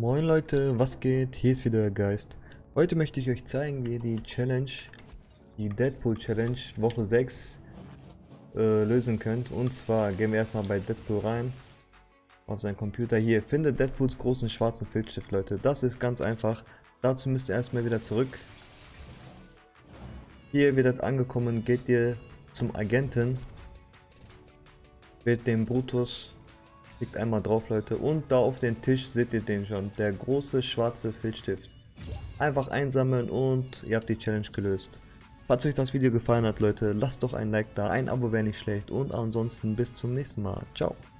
Moin Leute, was geht? Hier ist wieder der Geist. Heute möchte ich euch zeigen, wie ihr die Challenge, die Deadpool Challenge Woche 6 lösen könnt. Und zwar gehen wir erstmal bei Deadpool rein, auf seinen Computer. Hier, finde Deadpools großen schwarzen Filzstift, Leute. Das ist ganz einfach. Dazu müsst ihr erstmal wieder zurück. Hier wird angekommen, geht ihr zum Agenten, wählt den Brutus. Klickt einmal drauf, Leute, und da auf den Tisch seht ihr den schon, der große schwarze Filzstift. Einfach einsammeln und ihr habt die Challenge gelöst. Falls euch das Video gefallen hat, Leute, lasst doch ein Like da, ein Abo wäre nicht schlecht und ansonsten bis zum nächsten Mal. Ciao.